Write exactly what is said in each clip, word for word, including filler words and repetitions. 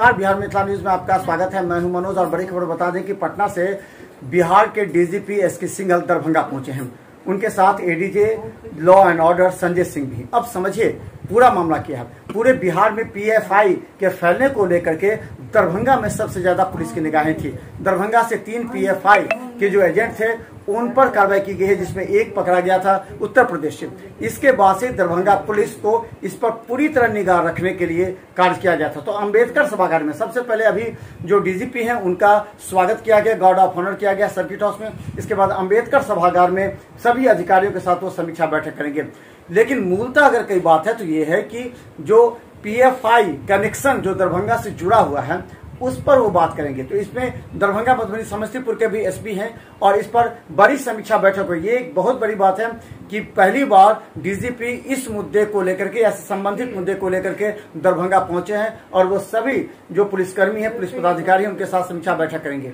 नमस्कार, बिहार मिथिला न्यूज में आपका स्वागत है। मैं हूं मनोज और बड़ी खबर बता दें कि पटना से बिहार के डीजीपी एस के सिंघल दरभंगा पहुंचे हैं। उनके साथ ADJ law and order Sanjay Singh भी। अब समझिए पूरा मामला क्या है। पूरे बिहार में पीएफआई के फैलने को लेकर के दरभंगा में सबसे ज्यादा पुलिस की निगाहें थी। दरभंगा से तीन पीएफआई के जो एजेंट थे उन पर कार्रवाई की गई है, जिसमें एक पकड़ा गया था उत्तर प्रदेश से। इसके बाद से दरभंगा पुलिस को इस पर पूरी तरह निगाह रखने के लिए कार्य किया गया था। तो अंबेडकर सभागार में सबसे पहले अभी जो डीजीपी हैं उनका स्वागत किया गया, गार्ड ऑफ ऑनर किया गया सर्किट हाउस में। इसके बाद अंबेडकर सभागार में सभी अधिकारियों के साथ वो समीक्षा बैठक करेंगे। लेकिन मूलतः अगर कोई बात है तो ये है कि जो पीएफआई कनेक्शन जो दरभंगा से जुड़ा हुआ है उस पर वो बात करेंगे। तो इसमें दरभंगा, मधुबनी, समस्तीपुर के भी एसपी हैं और इस पर बड़ी समीक्षा बैठक हुई। ये एक बहुत बड़ी बात है कि पहली बार डीजीपी इस मुद्दे को लेकर के या संबंधित मुद्दे को लेकर के दरभंगा पहुंचे हैं और वो सभी जो पुलिसकर्मी हैं, पुलिस पदाधिकारी हैं, उनके साथ समीक्षा बैठक करेंगे।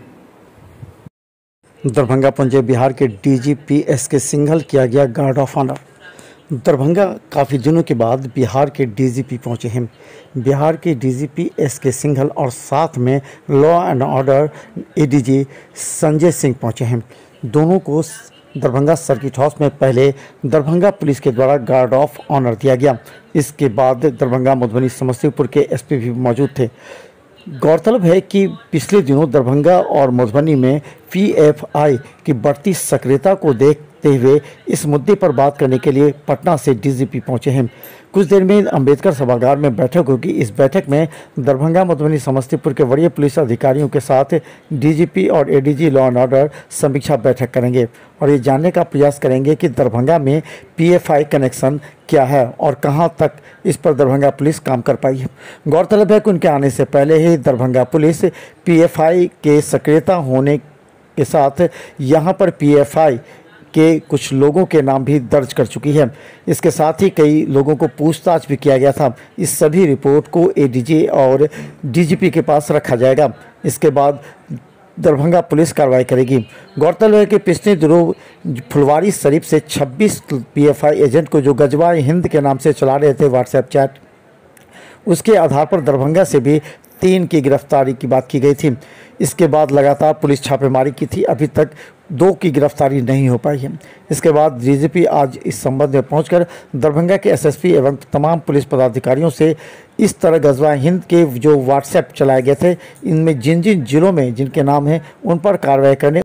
दरभंगा पहुंचे बिहार के डीजीपी एस के सिंघल, किया गया गार्ड ऑफ ऑनर। दरभंगा काफ़ी दिनों के बाद बिहार के डीजीपी पहुंचे हैं। बिहार के डीजीपी एस के सिंघल और साथ में law and order ADG Sanjay Singh पहुंचे हैं। दोनों को दरभंगा सर्किट हाउस में पहले दरभंगा पुलिस के द्वारा गार्ड ऑफ ऑनर दिया गया। इसके बाद दरभंगा, मधुबनी, समस्तीपुर के एसपी भी मौजूद थे। गौरतलब है कि पिछले दिनों दरभंगा और मधुबनी में पीएफआई की बढ़ती सक्रियता को देखते हुए इस मुद्दे पर बात करने के लिए पटना से डीजीपी पहुंचे हैं। कुछ देर में अंबेडकर सभागार में बैठक होगी। इस बैठक में दरभंगा, मधुबनी, समस्तीपुर के वरीय पुलिस अधिकारियों के साथ डीजीपी और एडीजी लॉ एंड ऑर्डर समीक्षा बैठक करेंगे और ये जानने का प्रयास करेंगे कि दरभंगा में पीएफआई कनेक्शन क्या है और कहां तक इस पर दरभंगा पुलिस काम कर पाई है। गौरतलब है कि उनके आने से पहले ही दरभंगा पुलिस पीएफआई के सक्रियता होने के साथ यहां पर पीएफआई के कुछ लोगों के नाम भी दर्ज कर चुकी है। इसके साथ ही कई लोगों को पूछताछ भी किया गया था। इस सभी रिपोर्ट को एडीजी और डीजीपी के पास रखा जाएगा। इसके बाद दरभंगा पुलिस कार्रवाई करेगी। गौरतलब है कि पिछले दिनों फुलवारी शरीफ से छब्बीस पीएफआई एजेंट को जो गजवा हिंद के नाम से चला रहे थे व्हाट्सएप चैट, उसके आधार पर दरभंगा से भी तीन की गिरफ्तारी की बात की गई थी। इसके बाद लगातार पुलिस छापेमारी की थी, अभी तक दो की गिरफ्तारी नहीं हो पाई है। इसके बाद डीजीपी आज इस संबंध में पहुंचकर दरभंगा के एसएसपी एवं तमाम पुलिस पदाधिकारियों से इस तरह गजवा हिंद के जो व्हाट्सएप चलाए गए थे, इनमें जिन जिन जिलों में जिनके नाम हैं उन पर कार्रवाई करने